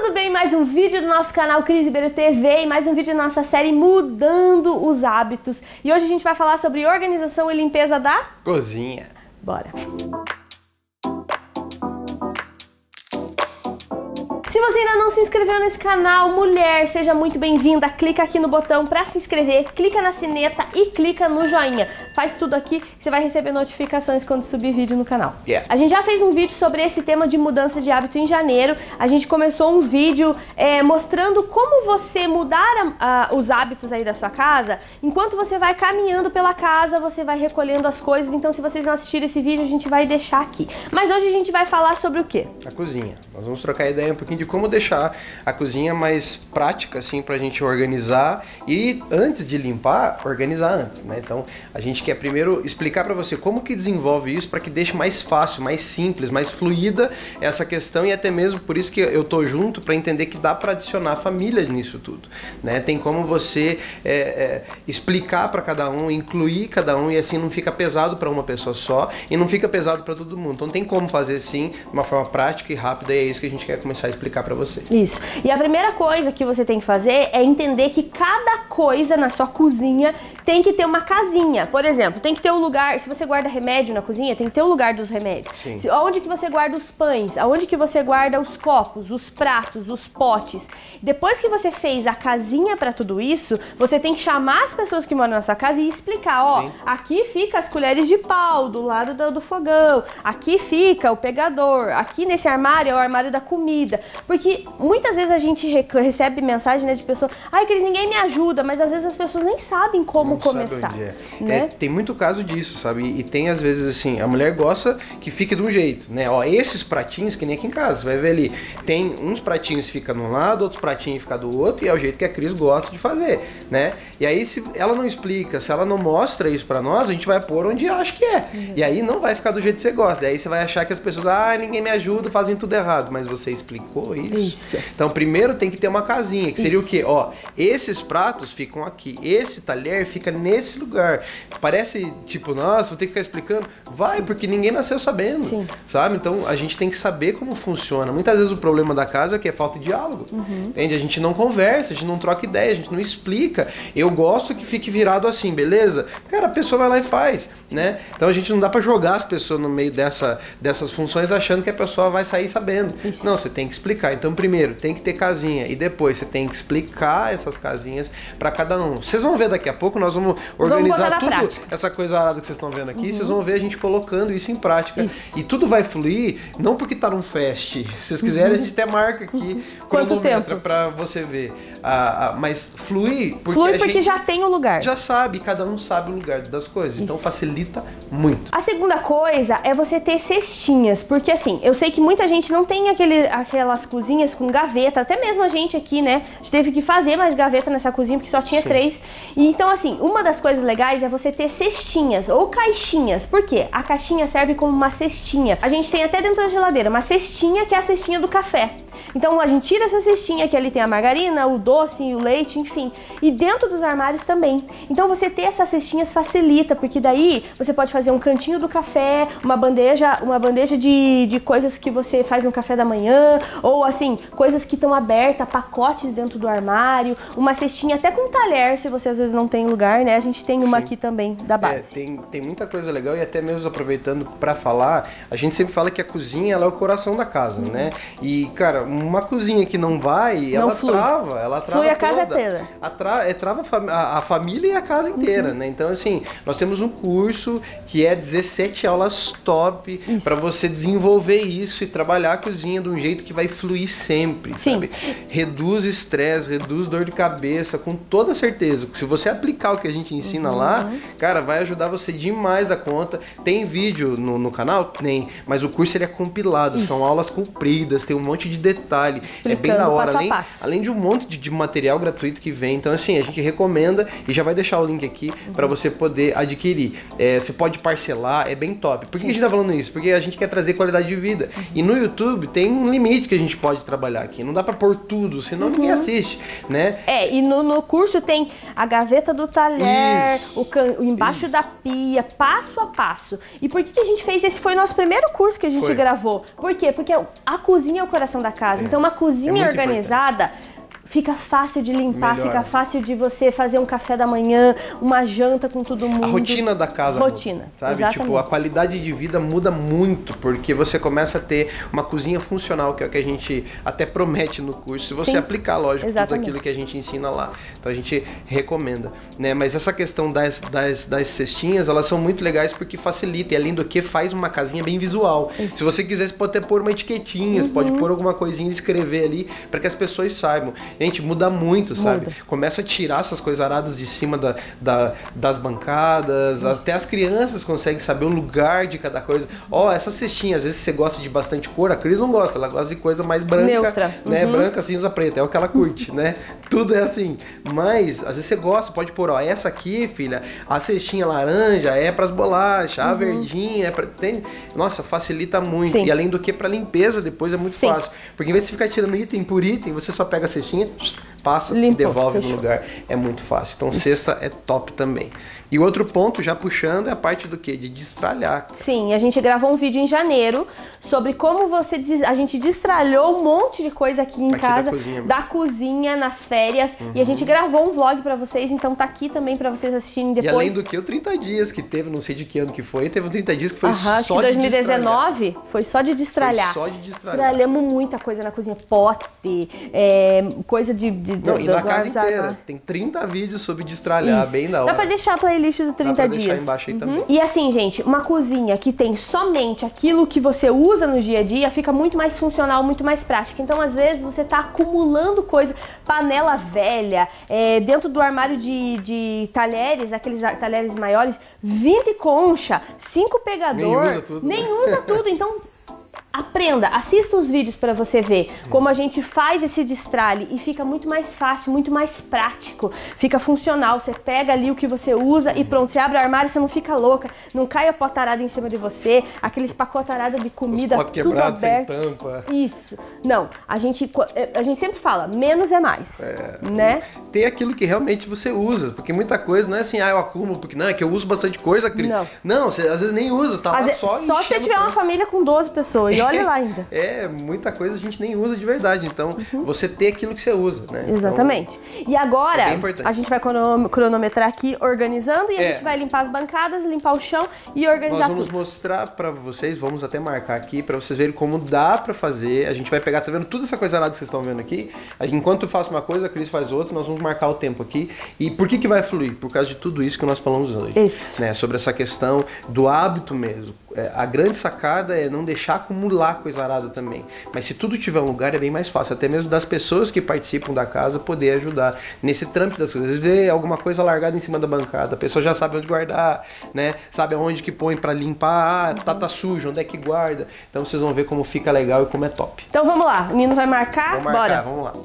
tudo bem? Mais um vídeo do nosso canal Cris Ribeiro TV e mais um vídeo da nossa série Mudando os Hábitos. E hoje a gente vai falar sobre organização e limpeza da cozinha. Bora! Se você ainda não se inscreveu nesse canal, mulher, seja muito bem-vinda. Clica aqui no botão para se inscrever, clica na sineta e clica no joinha. Faz tudo aqui que você vai receber notificações quando subir vídeo no canal. A gente já fez um vídeo sobre esse tema de mudança de hábito em janeiro. A gente começou um vídeo mostrando como você mudar os hábitos aí da sua casa. Enquanto você vai caminhando pela casa, você vai recolhendo as coisas. Então, se vocês não assistiram esse vídeo, a gente vai deixar aqui. Mas hoje a gente vai falar sobre o quê? A cozinha. Nós vamos trocar ideia um pouquinho de como deixar a cozinha mais prática, assim, pra gente organizar e antes de limpar, organizar antes, né? Então, a gente quer primeiro explicar pra você como que desenvolve isso para que deixe mais fácil, mais simples, mais fluida essa questão e até mesmo por isso que eu tô junto para entender que dá para adicionar família nisso tudo, né? Tem como você explicar para cada um, incluir cada um e assim não fica pesado para uma pessoa só e não fica pesado para todo mundo. Então tem como fazer sim, de uma forma prática e rápida e é isso que a gente quer começar a explicar para vocês. Isso. E a primeira coisa que você tem que fazer é entender que cada coisa na sua cozinha tem que ter uma casinha. Por exemplo, tem que ter um lugar, se você guarda remédio na cozinha, tem que ter o lugar dos remédios. Sim. Onde que você guarda os pães, aonde que você guarda os copos, os pratos, os potes. Depois que você fez a casinha para tudo isso, você tem que chamar as pessoas que moram na sua casa e explicar, ó, sim, aqui fica as colheres de pau do lado do fogão, aqui fica o pegador, aqui nesse armário é o armário da comida. Porque muitas vezes a gente recebe mensagem, né, de pessoas, ai, Cris, ninguém me ajuda, mas às vezes as pessoas nem sabem como começar. Né? Tem muito caso disso, sabe? E tem às vezes assim, a mulher gosta que fique de um jeito, né? Ó, esses pratinhos, que nem aqui em casa, você vai ver ali, tem uns pratinhos que ficam de um lado, outros pratinhos ficam do outro, e é o jeito que a Cris gosta de fazer, né? E aí se ela não explica, se ela não mostra isso pra nós, a gente vai pôr onde acha que é. E aí não vai ficar do jeito que você gosta. E aí você vai achar que as pessoas, ah, ninguém me ajuda, fazem tudo errado. Mas você explicou isso? Então primeiro tem que ter uma casinha, que seria o quê? Ó, esses pratos ficam aqui, esse talher fica nesse lugar. Parece tipo, nossa, vou ter que ficar explicando. Vai, porque ninguém nasceu sabendo, sabe? Então a gente tem que saber como funciona. Muitas vezes o problema da casa é que é falta de diálogo, entende? A gente não conversa, a gente não troca ideia, a gente não explica. Eu gosto que fique virado assim, beleza? Cara, a pessoa vai lá e faz, né? Então a gente não dá pra jogar as pessoas no meio dessas funções achando que a pessoa vai sair sabendo. Não, você tem que explicar. Então primeiro tem que ter casinha e depois você tem que explicar essas casinhas pra cada um. Vocês vão ver daqui a pouco, nós vamos organizar tudo, essa coisa arada que vocês estão vendo aqui, vocês vão ver a gente colocando isso em prática. E tudo vai fluir, não porque tá num fast. Se vocês quiserem, a gente até marca aqui quanto tempo pra você ver. Mas flui porque já tem o lugar. Já sabe, cada um sabe o lugar das coisas. Então facilita muito. A segunda coisa é você ter cestinhas, porque assim, eu sei que muita gente não tem aquelas cozinhas com gaveta, até mesmo a gente aqui, né? A gente teve que fazer mais gaveta nessa cozinha porque só tinha 3. E então assim, uma das coisas legais é você ter cestinhas ou caixinhas. Por quê? A caixinha serve como uma cestinha. A gente tem até dentro da geladeira uma cestinha que é a cestinha do café. Então a gente tira essa cestinha que ali tem a margarina, o doce, o leite, enfim. E dentro dos armários também. Então você ter essas cestinhas facilita, porque daí você pode fazer um cantinho do café, uma bandeja de coisas que você faz no café da manhã, ou assim, coisas que estão abertas, pacotes dentro do armário, uma cestinha até com talher, se você às vezes não tem lugar, né? A gente tem uma aqui também, da base. Tem muita coisa legal e até mesmo aproveitando para falar, a gente sempre fala que a cozinha ela é o coração da casa, né? E, cara, uma cozinha que não vai, ela trava flui a casa inteira. Trava a família e a casa inteira, né? Então, assim, nós temos um curso que é 17 aulas top para você desenvolver isso e trabalhar a cozinha de um jeito que vai fluir sempre, sabe? Reduz estresse, reduz dor de cabeça, com toda certeza. Se você aplicar o que a gente ensina lá, cara, vai ajudar você demais da conta. Tem vídeo no canal? Tem, mas o curso ele é compilado, são aulas compridas, tem um monte de detalhe, é bem da hora, além de um monte de material gratuito que vem. Então assim, a gente recomenda e já vai deixar o link aqui para você poder adquirir. Você pode parcelar, é bem top. Por que a gente tá falando isso? Porque a gente quer trazer qualidade de vida. E no YouTube tem um limite que a gente pode trabalhar aqui. Não dá pra pôr tudo, senão ninguém assiste, né? E no curso tem a gaveta do talher, o embaixo da pia, passo a passo. E por que a gente fez esse? Foi o nosso primeiro curso que a gente gravou. Por quê? Porque a cozinha é o coração da casa. casa. Então uma cozinha organizada fica fácil de limpar, fica fácil de você fazer um café da manhã, uma janta com todo mundo. A rotina da casa muda, sabe? Exatamente. Tipo, a qualidade de vida muda muito, porque você começa a ter uma cozinha funcional, que é o que a gente até promete no curso, se você aplicar, lógico, tudo aquilo que a gente ensina lá. Então a gente recomenda, né? Mas essa questão das cestinhas, elas são muito legais porque facilita, e além do que faz uma casinha bem visual. Se você quiser, você pode até pôr uma etiquetinha, você pode pôr alguma coisinha e escrever ali, para que as pessoas saibam. Gente, muda muito, sabe? Começa a tirar essas coisas aradas de cima das bancadas, até as crianças conseguem saber o lugar de cada coisa. Essa cestinha, às vezes você gosta de bastante cor, a Cris não gosta, ela gosta de coisa mais branca, neutra, né? Branca, cinza, preta, é o que ela curte, né? Tudo é assim. Mas, às vezes você gosta, pode pôr, essa aqui, filha, a cestinha laranja é pras bolachas, a verdinha é pra... Nossa, facilita muito. E além do que, pra limpeza depois é muito fácil. Porque em vez de ficar tirando item por item, você só pega a cestinha, passa e devolve no lugar. É muito fácil. Então, cesta é top também. E o outro ponto, já puxando, é a parte do quê? De destralhar. Sim, a gente gravou um vídeo em janeiro sobre como a gente destralhou um monte de coisa aqui em casa, da cozinha, nas férias. E a gente gravou um vlog pra vocês, então tá aqui também pra vocês assistirem depois. E além do que, o 30 dias que teve, não sei de que ano que foi, teve um 30 dias que foi só acho que 2019 foi só de destralhar. Foi só de destralhar. Destralhamos muita coisa na cozinha, pote, coisa de não, e na casa inteira. Tem 30 vídeos sobre destralhar, bem da hora. Dá pra deixar a playlist do 30 dias. Deixar embaixo aí também. E assim, gente, uma cozinha que tem somente aquilo que você usa no dia a dia fica muito mais funcional, muito mais prática. Então, às vezes, você tá acumulando coisa, panela velha, dentro do armário de talheres, aqueles talheres maiores, 20 concha, 5 pegador, nem usa tudo. Então, aprenda, assista os vídeos para você ver como a gente faz esse destralhe e fica muito mais fácil, muito mais prático, fica funcional, você pega ali o que você usa e pronto, você abre o armário, você não fica louca, não cai a potarada em cima de você, aqueles pacotaradas de comida tudo aberto. Sem tampa. Isso, não, a gente sempre fala, menos é mais, né? Tem aquilo que realmente você usa, porque muita coisa não é assim, eu acumulo, porque não, é que eu uso bastante coisa, Cris. Não, você às vezes nem usa, tá lá só se você tiver uma família com 12 pessoas. E olha lá ainda. Muita coisa a gente nem usa de verdade. Então, você ter aquilo que você usa, né? Exatamente. Então, e agora, a gente vai cronometrar aqui, organizando, e a gente vai limpar as bancadas, limpar o chão e organizar tudo. Nós vamos mostrar pra vocês, vamos até marcar aqui, pra vocês verem como dá pra fazer. A gente vai pegar, tá vendo toda essa coisa arada que vocês estão vendo aqui? Enquanto eu faço uma coisa, a Cris faz outra, nós vamos marcar o tempo aqui. E por que vai fluir? Por causa de tudo isso que nós falamos hoje. Isso. Né? Sobre essa questão do hábito mesmo. A grande sacada é não deixar acumular coisa arada também. Mas se tudo tiver um lugar, é bem mais fácil. Até mesmo das pessoas que participam da casa poder ajudar nesse trâmite das coisas. Às vezes vê alguma coisa largada em cima da bancada, a pessoa já sabe onde guardar, né? Sabe aonde que põe pra limpar, tá sujo, onde é que guarda. Então vocês vão ver como fica legal e como é top. Então vamos lá, o Nino vai marcar? Vamos marcar, bora. Vamos lá.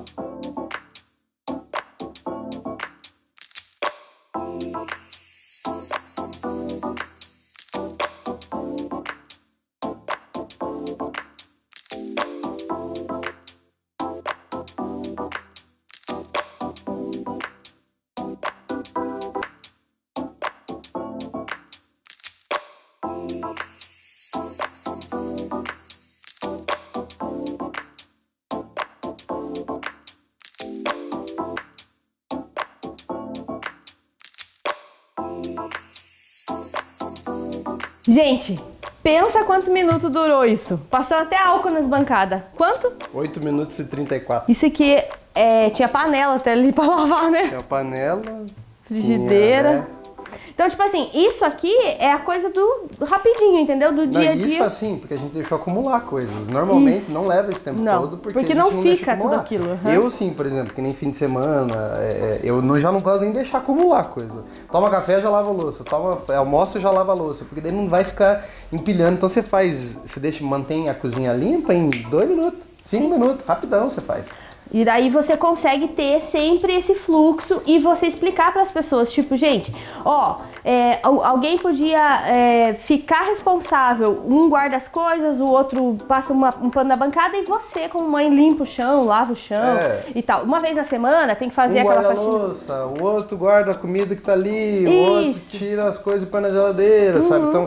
Gente, pensa quantos minutos durou isso. Passando até álcool nas bancadas. Quanto? 8 minutos e 34. Isso aqui tinha panela até ali pra lavar, né? Tinha panela. Frigideira. Tinha, né? Então, tipo assim, isso aqui é a coisa do rapidinho, entendeu? Do dia a dia. Isso assim, porque a gente deixou acumular coisas. Normalmente não leva esse tempo todo, porque a gente não fica tudo aquilo. Eu sim, por exemplo, que nem fim de semana, eu já não gosto nem de deixar acumular coisa. Toma café, já lava a louça. Almoça, já lava a louça, porque daí não vai ficar empilhando. Então você mantém a cozinha limpa em 2 minutos, 5 minutos, rapidão você faz. E daí você consegue ter sempre esse fluxo e você explicar para as pessoas, tipo, gente, alguém podia ficar responsável, um guarda as coisas, o outro passa um pano na bancada e você, como mãe, limpa o chão, lava o chão e tal. Uma vez na semana tem que fazer aquela faxina. Um guarda a louça, o outro guarda a comida que tá ali, o outro tira as coisas e põe na geladeira, sabe? Então,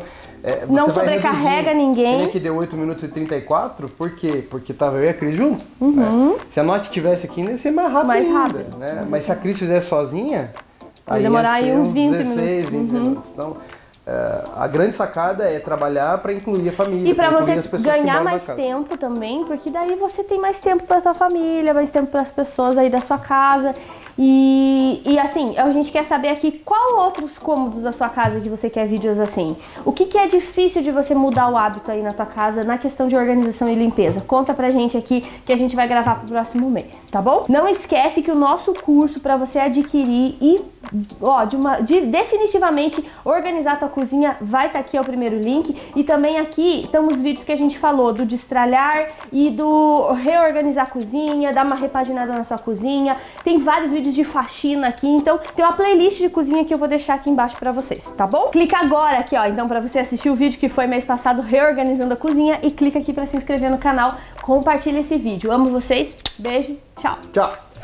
Não sobrecarrega ninguém. Quem que deu 8 minutos e 34, por quê? Porque tava eu e a Cris junto. Né? Se a Nath tivesse aqui, ia ser mais rápido ainda. Né? Mas se a Cris fizesse sozinha, aí demorar ia ser aí uns 20 16, 20 minutos. Então, a grande sacada é trabalhar para incluir a família. E para você as pessoas ganhar mais tempo também, porque daí você tem mais tempo para sua família, mais tempo para as pessoas aí da sua casa. E assim, a gente quer saber aqui qual outros cômodos da sua casa que você quer vídeos assim. O que é difícil de você mudar o hábito aí na tua casa na questão de organização e limpeza? Conta pra gente aqui que a gente vai gravar pro próximo mês, tá bom? Não esquece que o nosso curso para você adquirir e definitivamente organizar a tua cozinha vai estar aqui, é o primeiro link. E também aqui estão os vídeos que a gente falou do destralhar e do reorganizar a cozinha, dar uma repaginada na sua cozinha. Tem vários vídeos de faxina aqui, então tem uma playlist de cozinha que eu vou deixar aqui embaixo pra vocês, tá bom? Clica agora aqui, ó, então pra você assistir o vídeo que foi mês passado, reorganizando a cozinha, e clica aqui pra se inscrever no canal, compartilha esse vídeo. Amo vocês, beijo, tchau! Tchau!